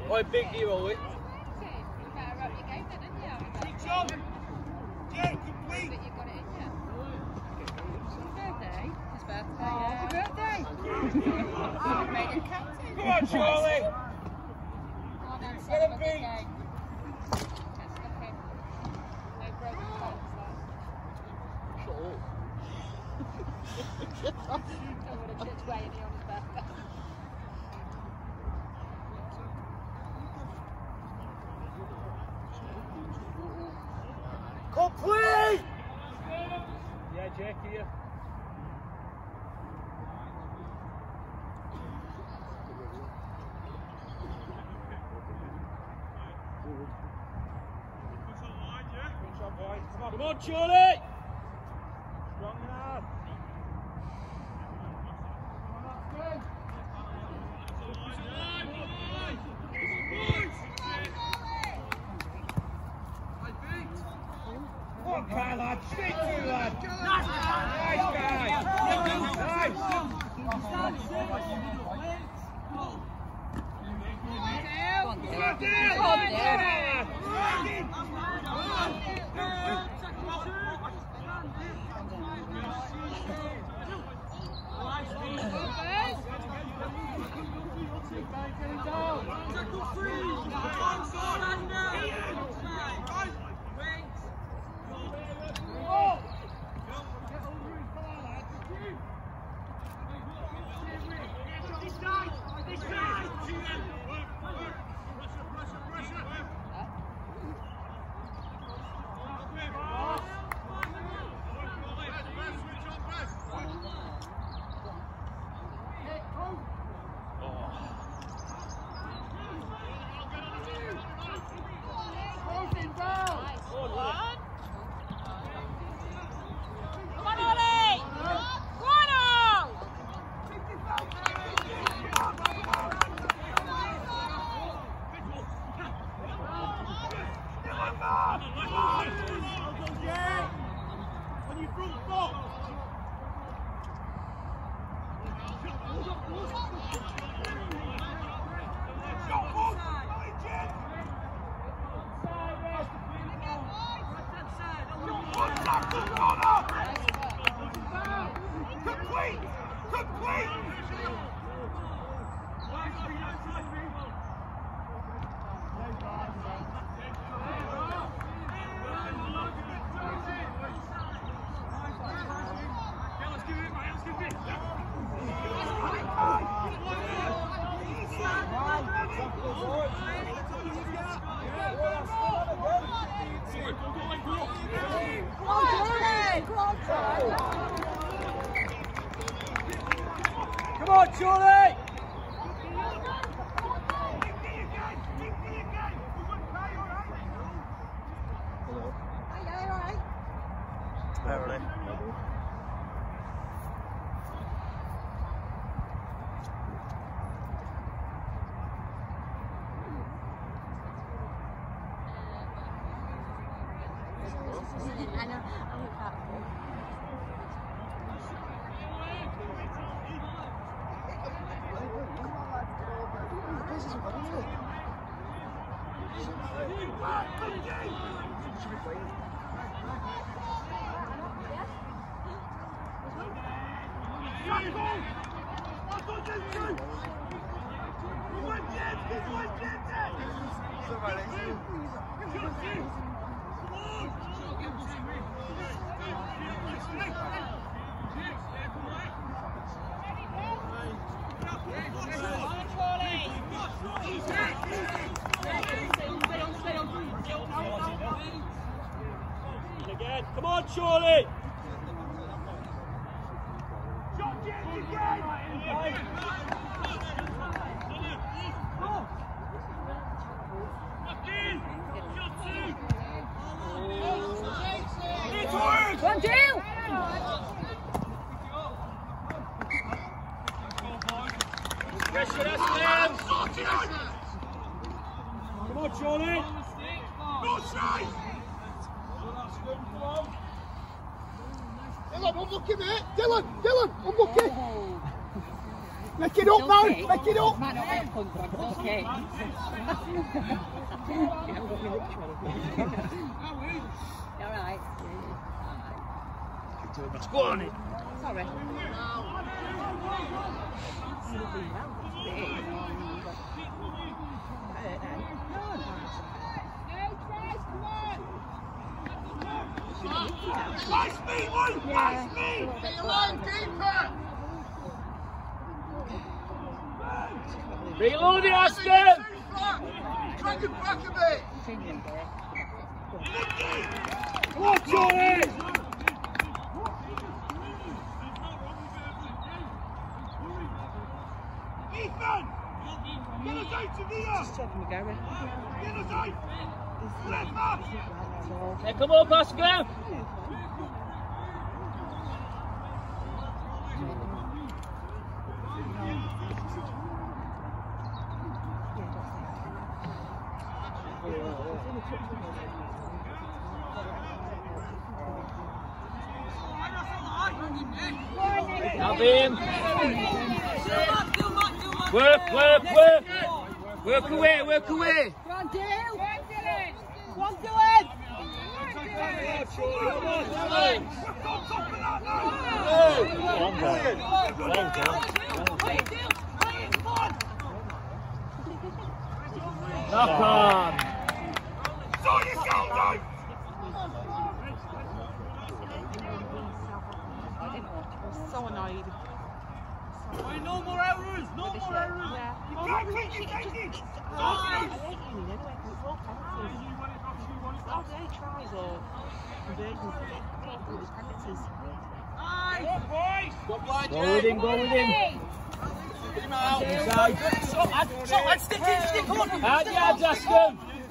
Oh, big hero, Ollie. You better up your game then, didn't you? Good job. Yeah, complete. But you got it in you. Birthday? His birthday, yeah. Happy birthday! Oh, made it captain. Come on, Chorley. Oh, that's Get him a good beat. game. That's lucky. No broken bones there. Don't want to church way any on his birthday. Complete. Yeah, Jake here. Come on, Chorley! Strong and hard. Come on, Kai, lad. Straight through, lad. Nice guy. Nice. Come on, Chorley! Apparently. I know. I'm with that. Again. Come on, Chorley! One, two! Pressure, Askham! Come on, Chorley! Dylan, unlucky, mate. Dylan, unlucky. Pick it up now! Pick it up! Might not be a punk one, but it's okay. All right. Go on it! Sorry. Nice me, one! Nice me! Get your line deeper! Reload it, Askham! Drag it back a bit! Come on, Chorley! Ethan! Get us out to the Just talking to Gary. Get us out! Left back! Hey, come on, Askham! Have him! Work! Work away! Go on, Dale! Go on, do it! Knock on! Sort yourself out! So annoyed. No more errors! No more errors! You can't keep your thinking! I hate you anyway, because it's all penalties. It's all day tries or conversions. Can't do these penalties. Go with him! Inside! Stop, stick in, stick on! Hard yards, Askham!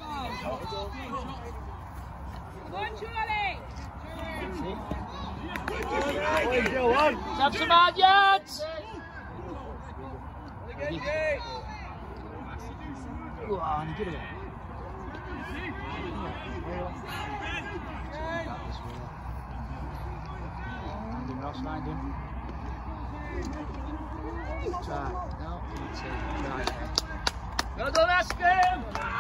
Come on, Chorley! Let's have some hard yards! Go on, get away. Find him, Ross, find him. Try. No, try. Well done, Askham!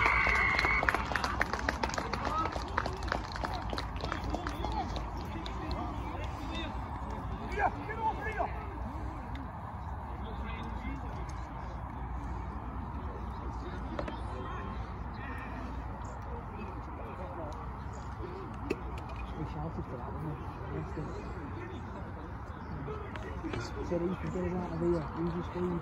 Said he could get it out of here, easy speed.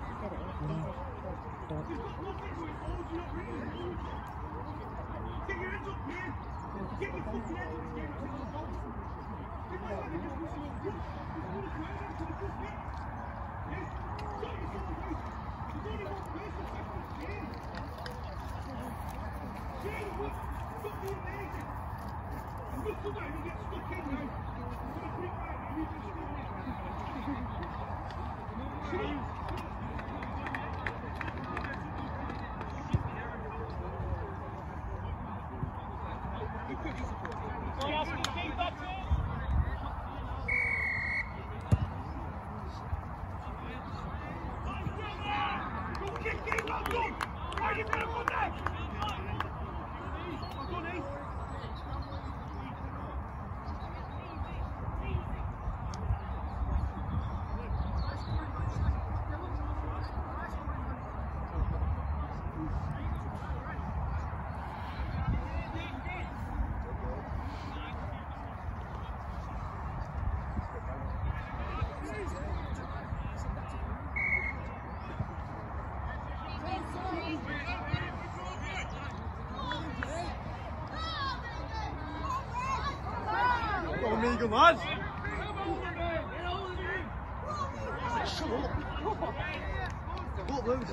Eagle, lads! Shut up! What lose?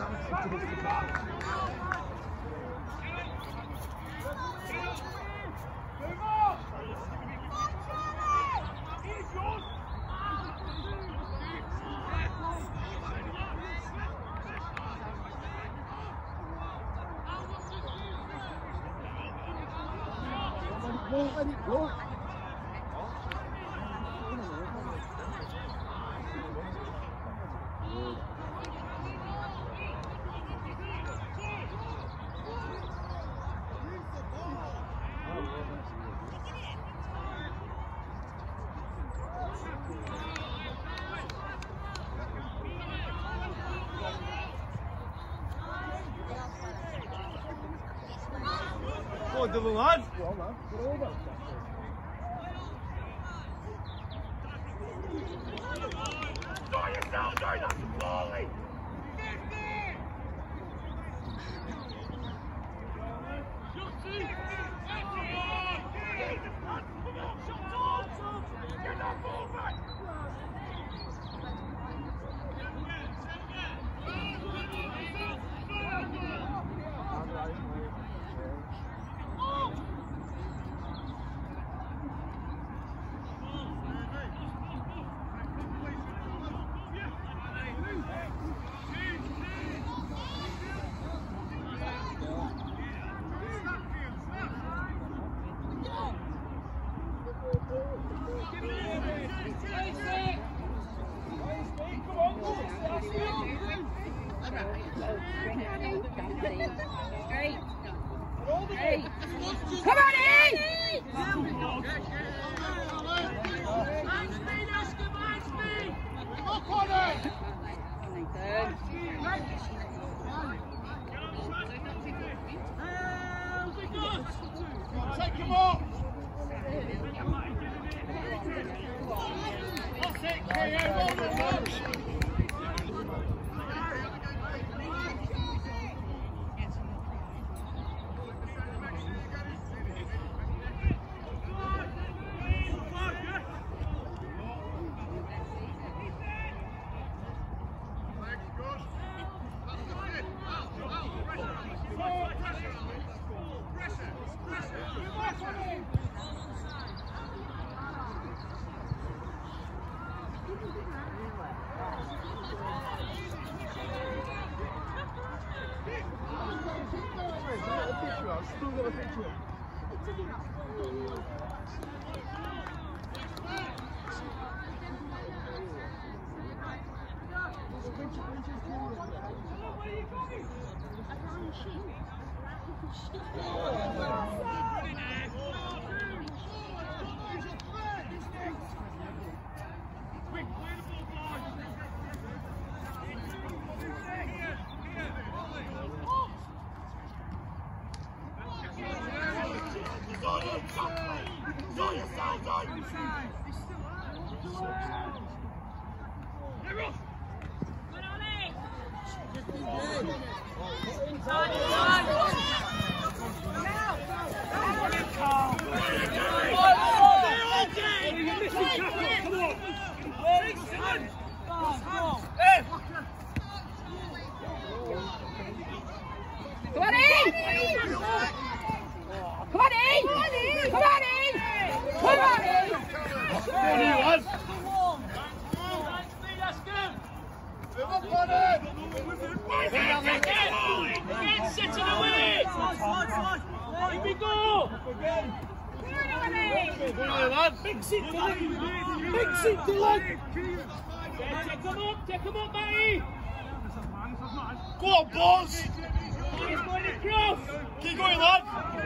Won't let it go. on, Dylan, lad. Go on, man. Get over. Come on in! Take him off. That's it, KO. Well done, Take him up, matey! Go on, boss! He's going across! Keep going, lad!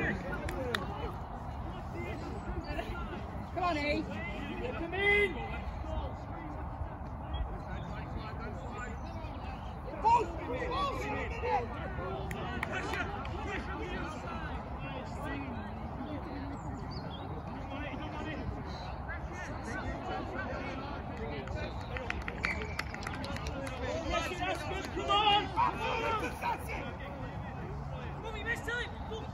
Come on, E! Come in! Come on! Mummy, missed it!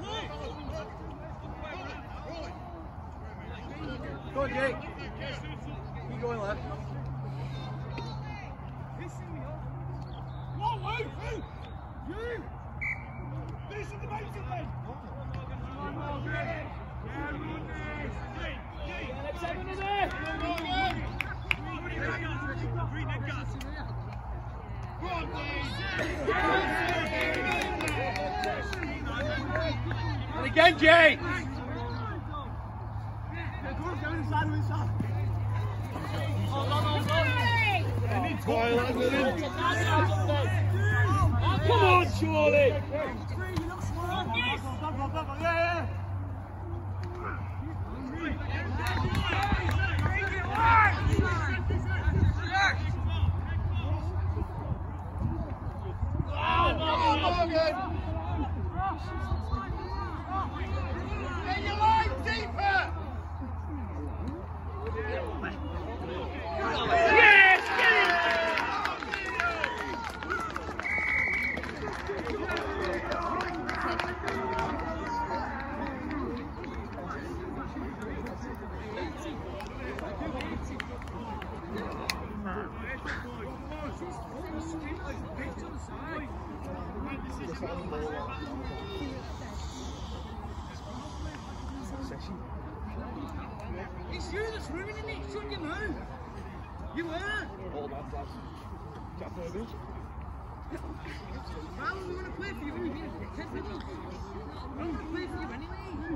Go on, Jake. Keep going, lad. Whoa, who? You! This is the basic leg! Let's have another! Go on, and again, Jake! Come on, Chorley! It's you that's ruining it, shouldn't you move? You were. Oh, that's. Can't play a bit. How long are we going to play for you? 10 minutes. We're going to play for you anyway.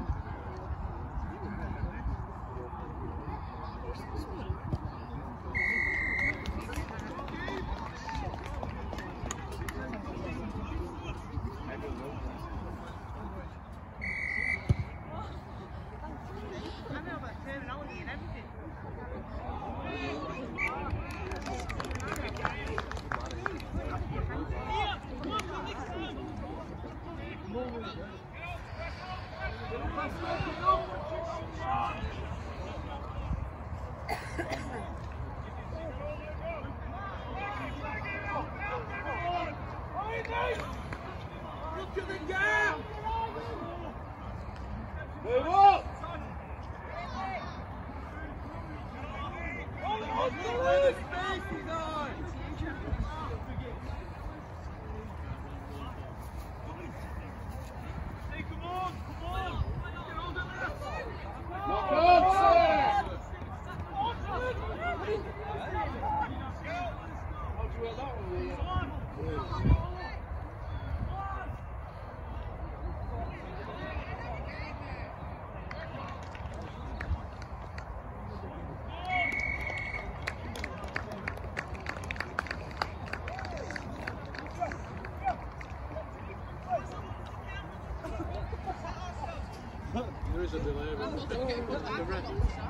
There is a delay, but the rest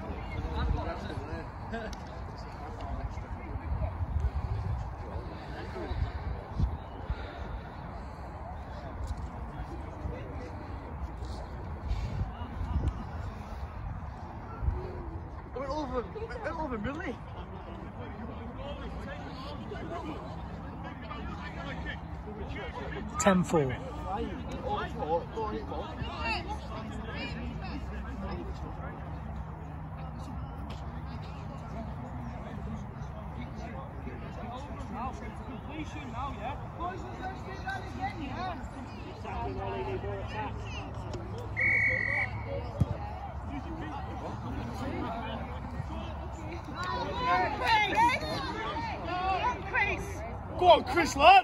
We're over Millie. $10-4. Completion now, yeah? Boys, let's do that again, yeah? Go on, Chris, lad!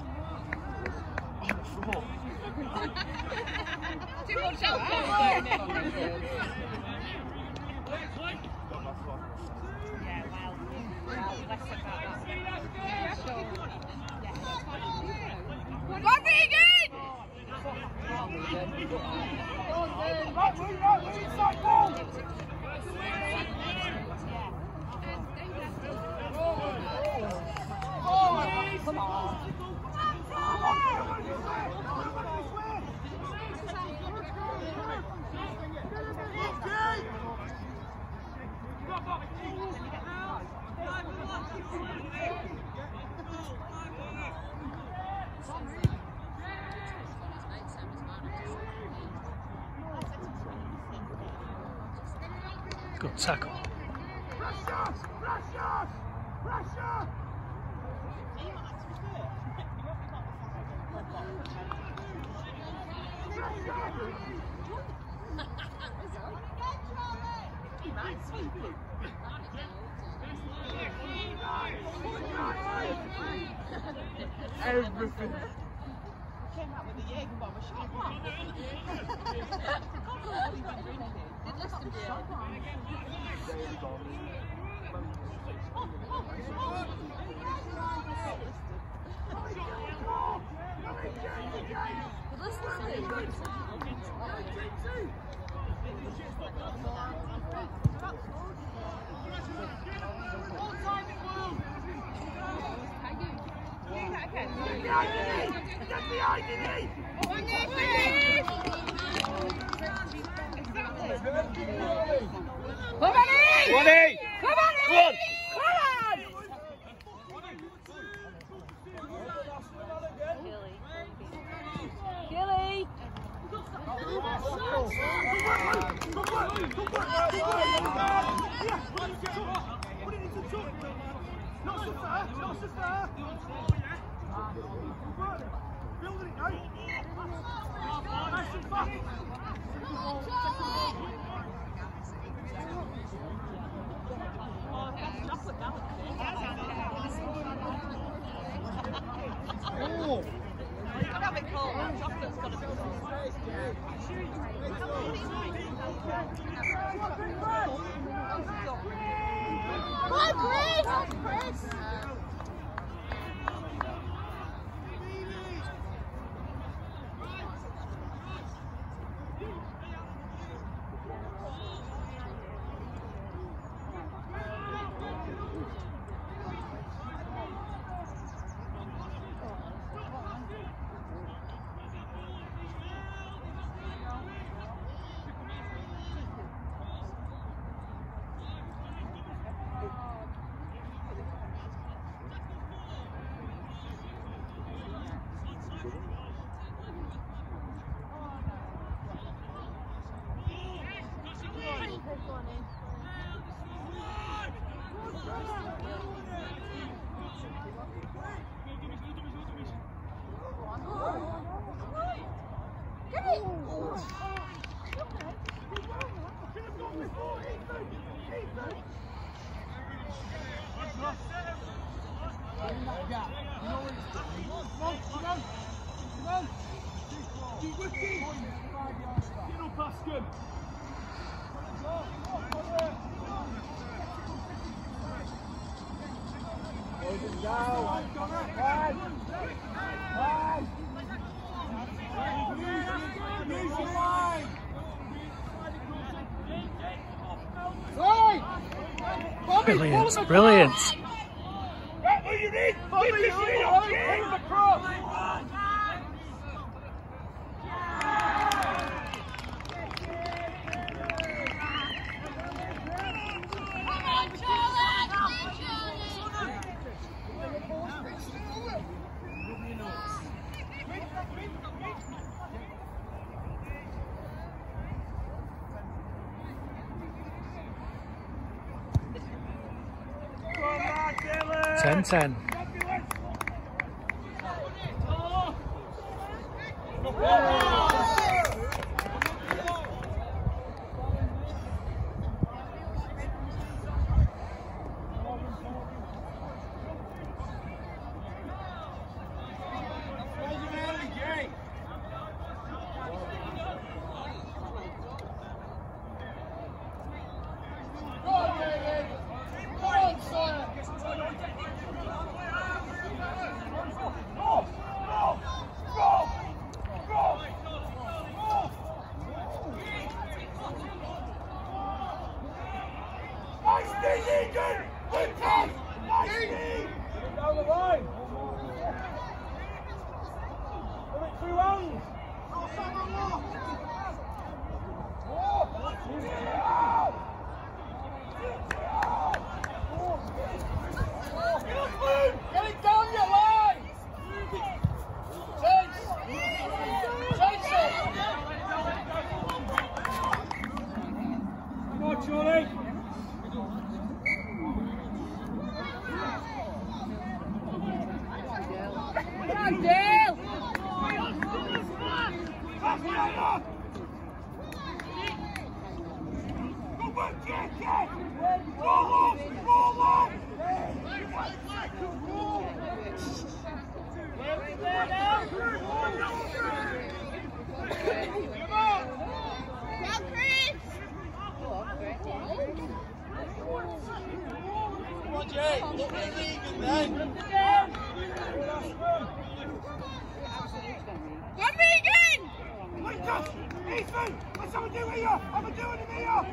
Too much alcohol going in. Yeah, well, less about that. Sure. One vegan! Come on. Good tackle. Everything. Came out with a Jaeger bomb, a shot. What have you been drinking? It looks to be shot. Brilliant, brilliant. Ten. 10. Chorley! Ethan! What's someone doing here? I'm doing it here!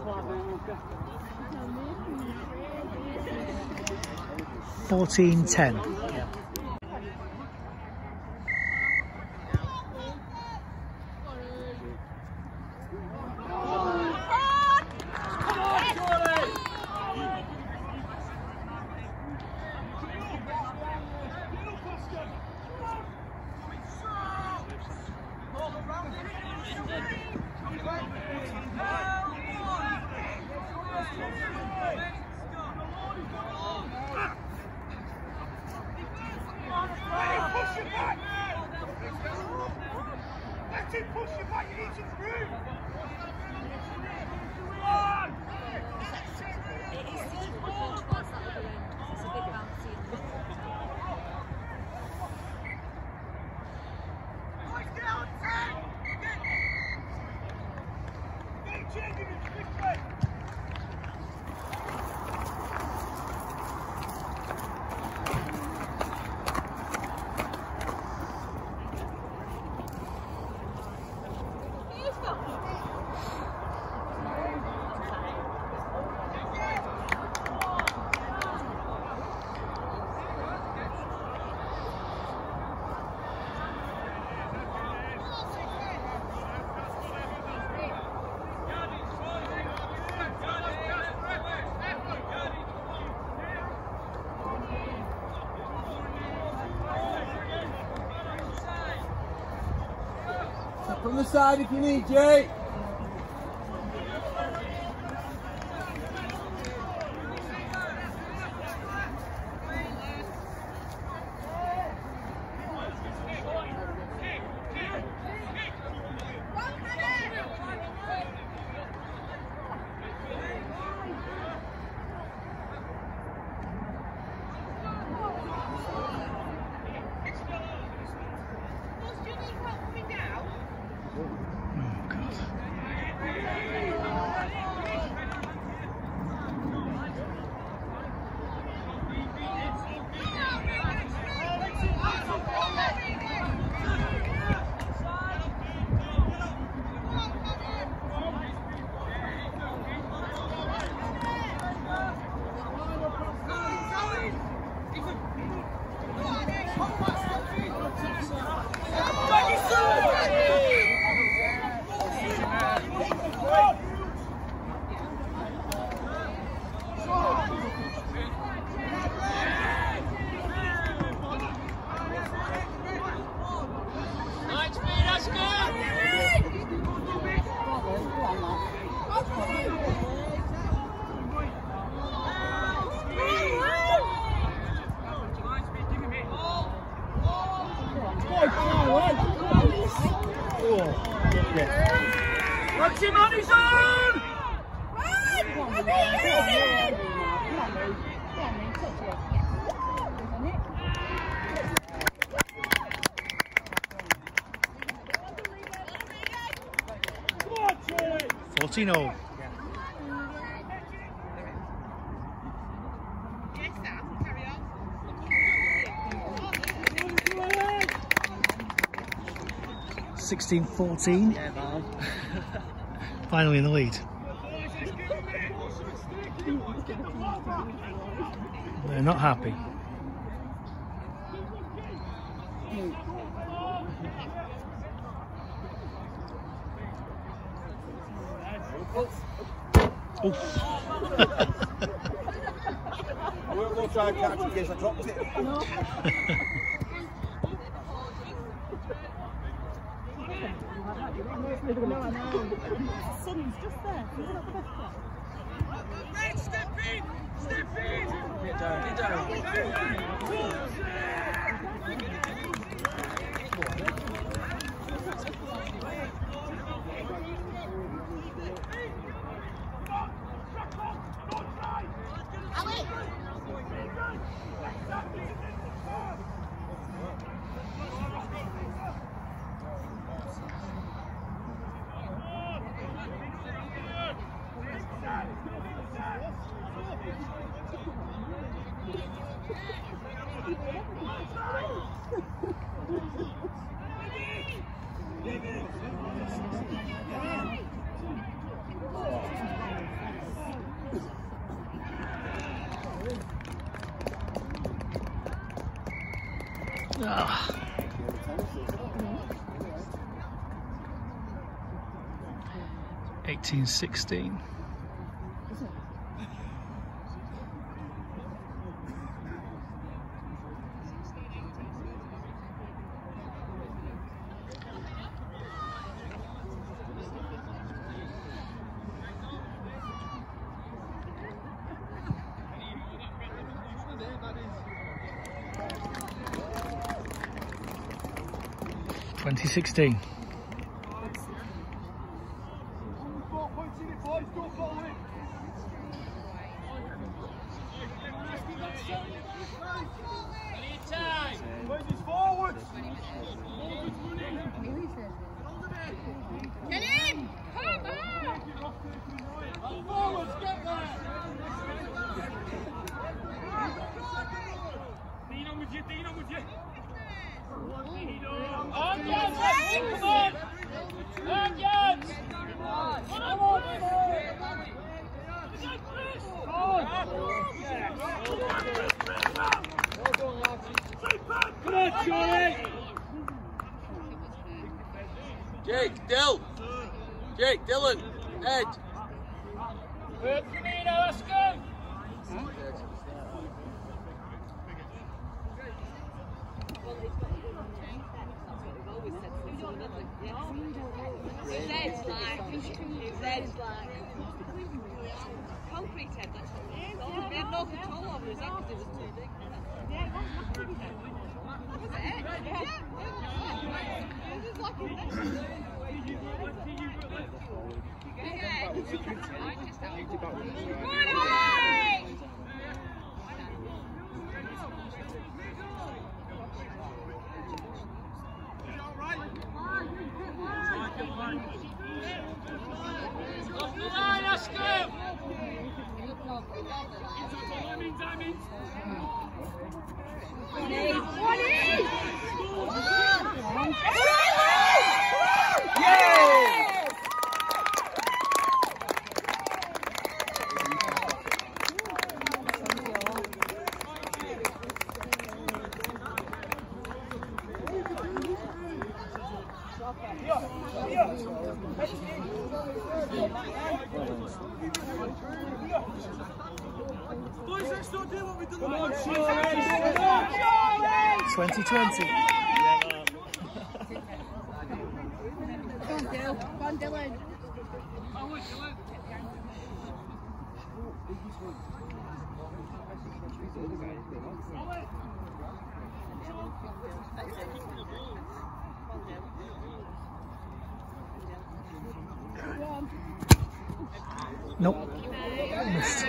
14-10. From the side if you need, Jay. Watch him on his own! Fortino. 16-14. Yeah, man. Finally in the lead. They're not happy. We'll try and catch it in case I dropped it. No, I know. The sun's just there. Isn't that the best part? Mate, step in! Step in! Get down, get down. Ah. 18-16. $20-16. Get in! Come on! Forwards, get there! Dino with you, Dino with you! On Jans! Come on! On Jans! Come on! Come on, Chorley! Jake, Dylan, Ed. Good for me now, Askham! Concrete head, that's what it is. We had no control over his head because it was too big. Yeah, it was massive his head. Was it? Yeah. It was like his neck. Off the line, Askham! What is? Boys, let's not do what we've done. Come on, 20-20. Go on, Dylan. Nope. Missed.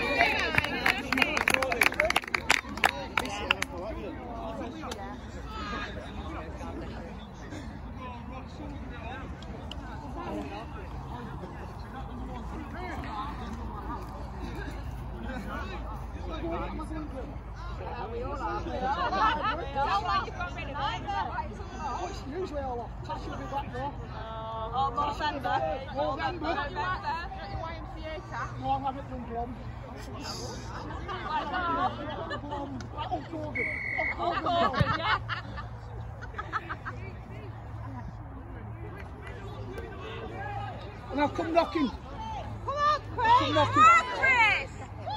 Usually all up. Tash will be back though. Oh, November. November. No, I'm having it done blonde. October, yeah. Now come knocking. Come on, Chris. Come knocking. Come on, Chris.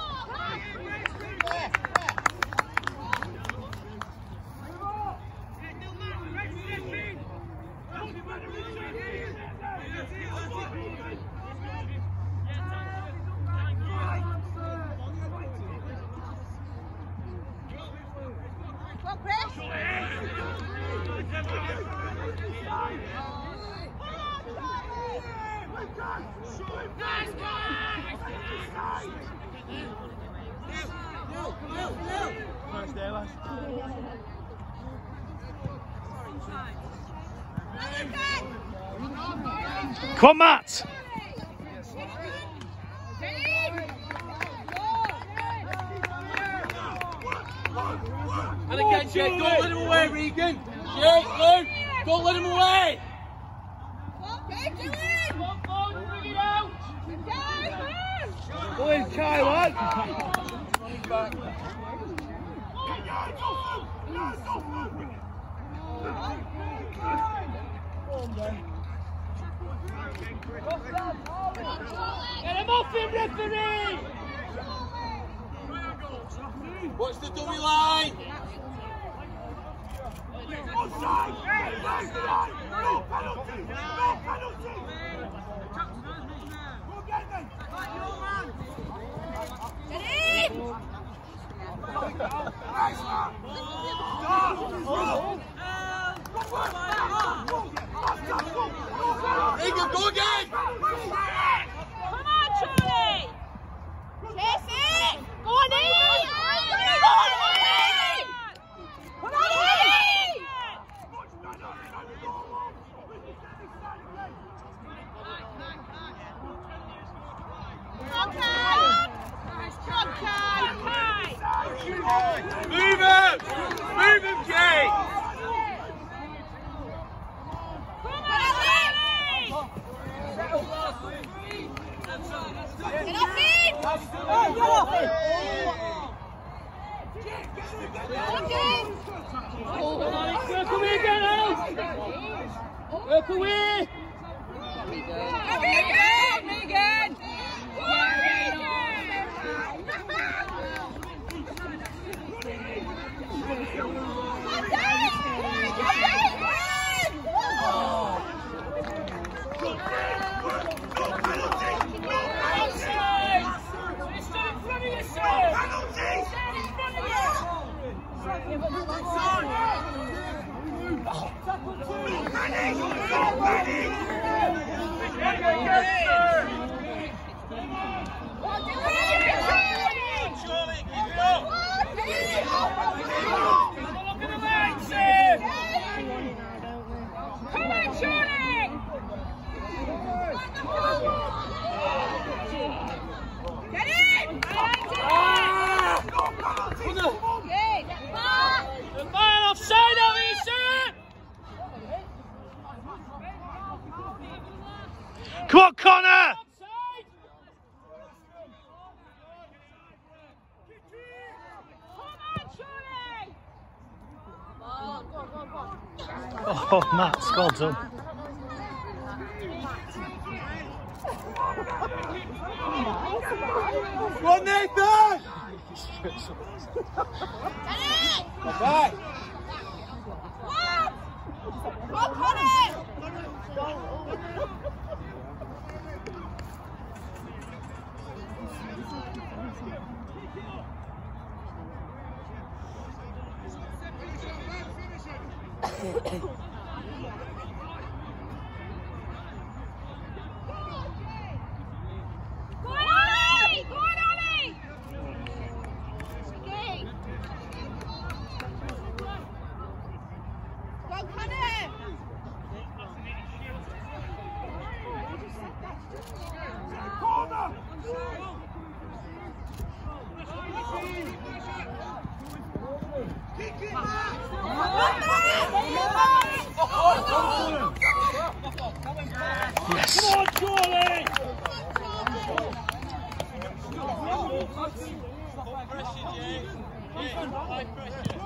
Nice day, lads. Come on, Matt! And again, Jake, don't let him away, Regan. Jake, Luke, don't let him away. Go in, Kai, lad. Get him off him, referee! What's the dummy line? Offside! No penalty! No penalty! Go get them! Get in! Ingham, go again! Come on, Chorley! Chase it! Go on in! Go on in! Come on in! Move him! Move him, Jay! Work away again, Al! Work away! Megan! Come on, Connor! Oh, Matt, well done. Go on, Nathan! Go back! Go, Connor! Yes. Come on, Chorley! Pressure, Jay. High pressure.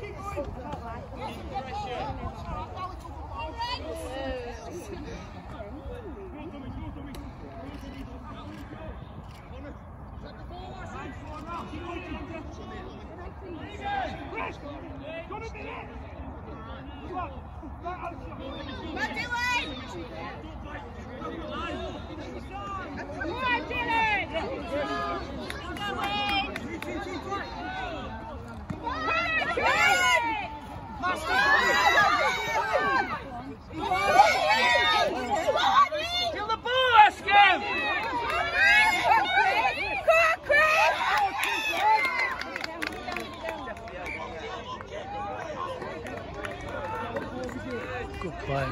Kill the ball, Askham! Good play.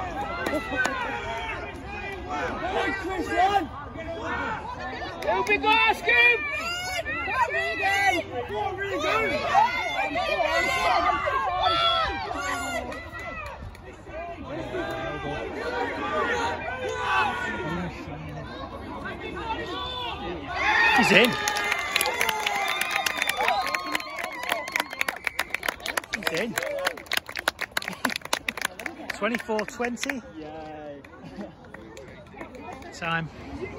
Here we go, Askham! He's in. He's in. 24-20. Yay. Time.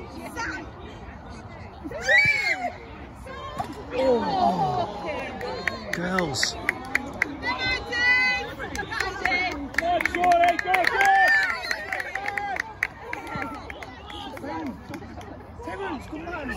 Girls. Go, Chorley, go, go! Sevens, come on!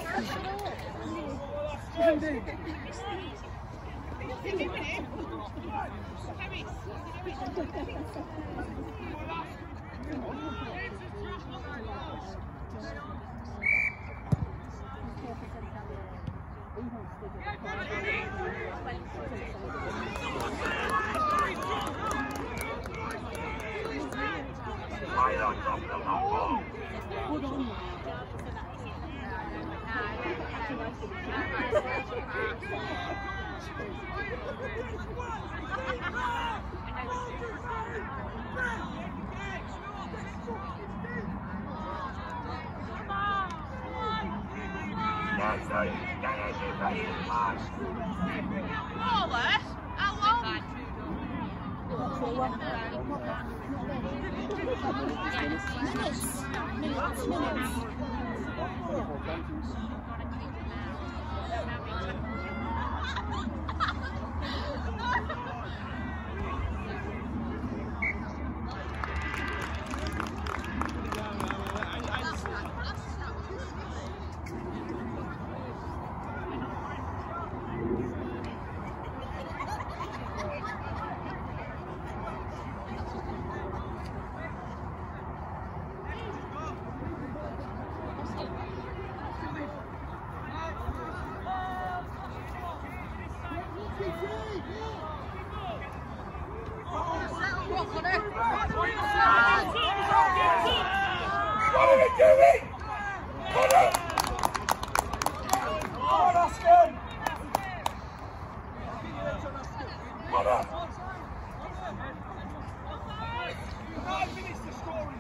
What are we doing? Come on! Come on, Askham! Come on! 5 minutes to scoring.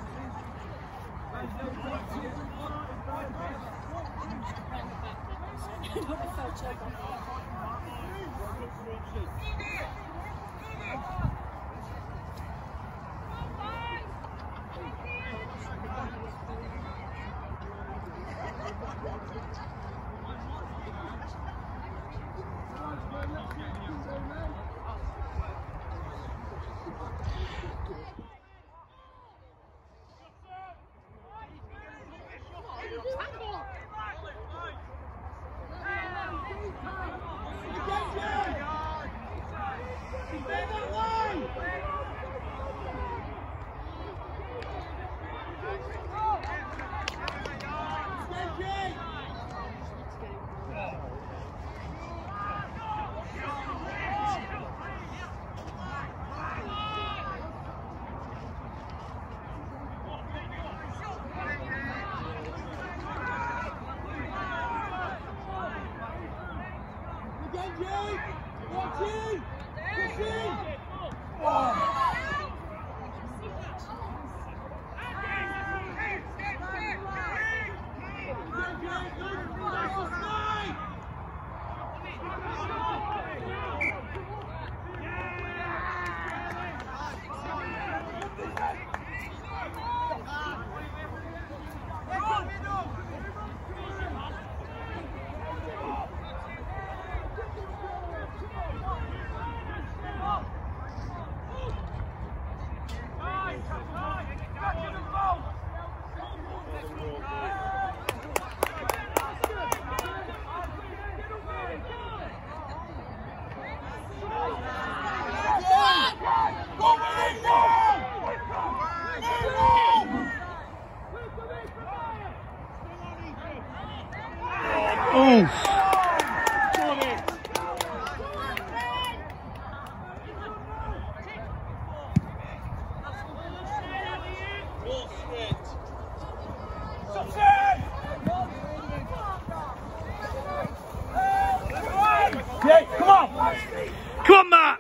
Come on, Matt!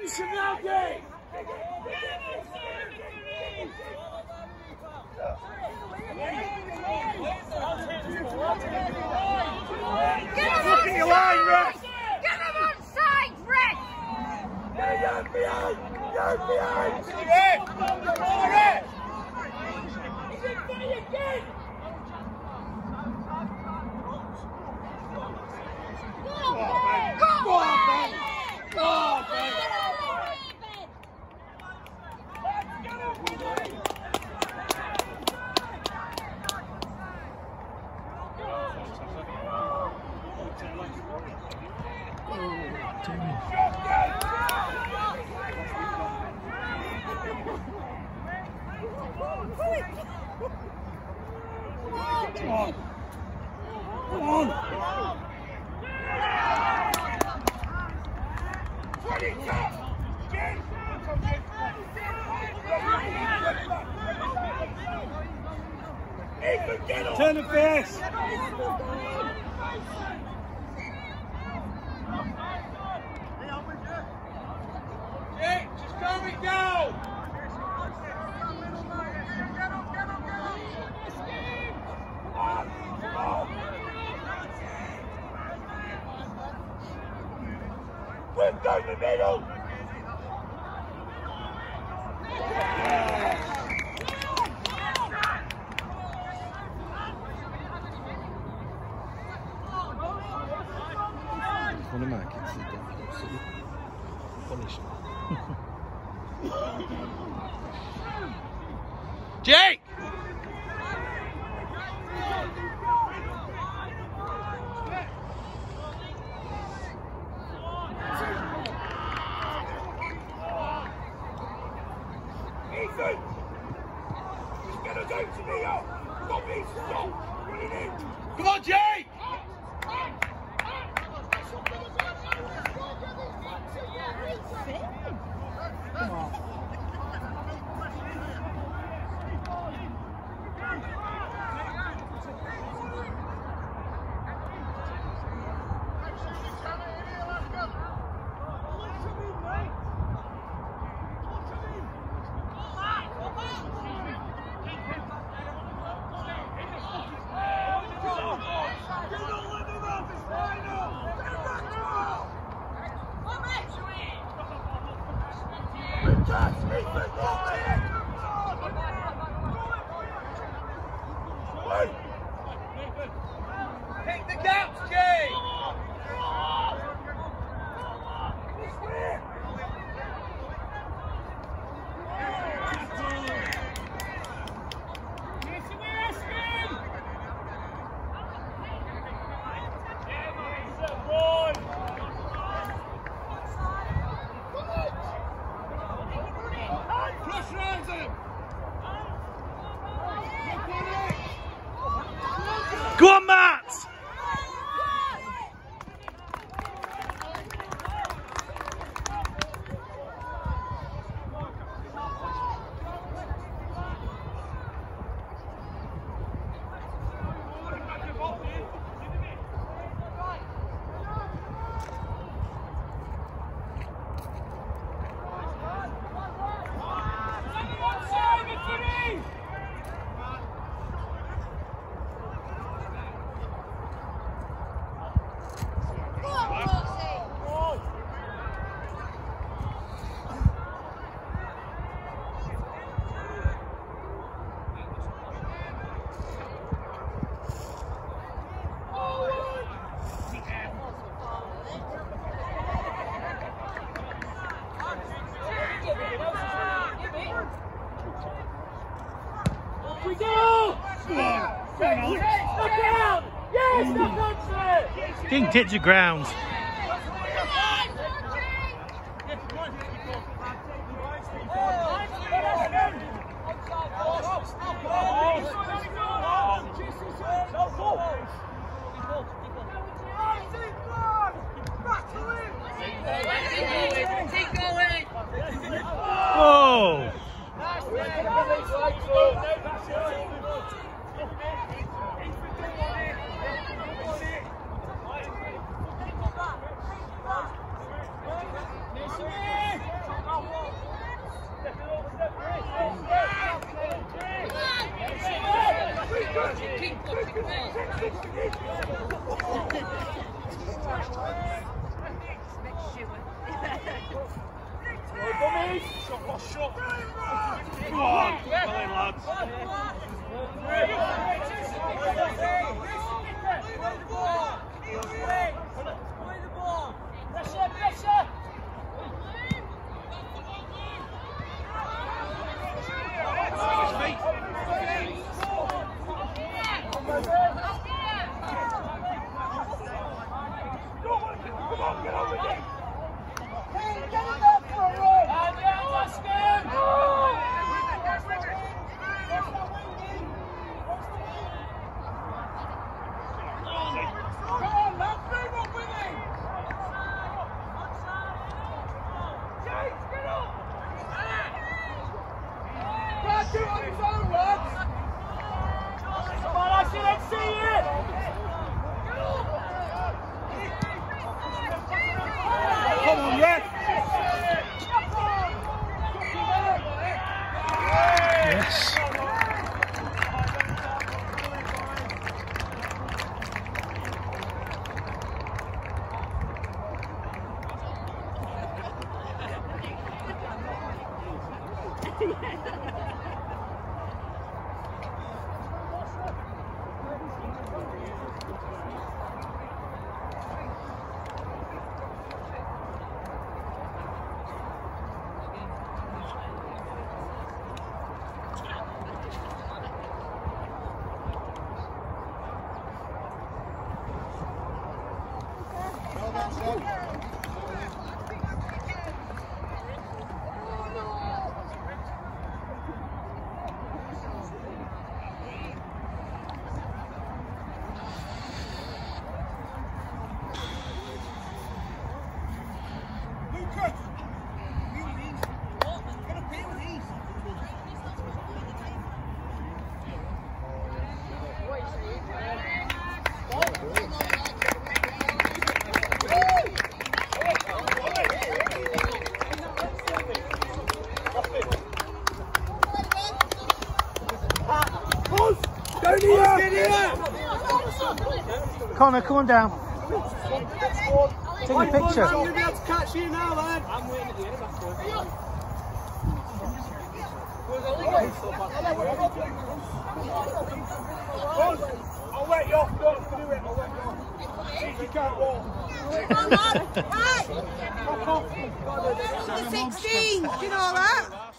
Look at your line, Rex! Get him on side, Rex! Turn the face! Jake, just go and go! We're going the middle! One of my kids did that. Punished. Jake! Ethan! He's gonna go to me up! Bobby, stop! Running in! Come on, Jake! Come on. Take the gaps, Jake! Go on, Matt! We go! Knock down! Yes, knock on, Didn't hit the ground. Whoa! Shot. Come on, well in, lads. Pressure. Come on, get on with it! Yes. Connor, come on down. Take a picture. I'm going to be able to catch you now, lad. I'm waiting at the end of that score. I'll let you off, don't do it, I'll let you off. See if you can't walk. Come on, right! 16, do you know that?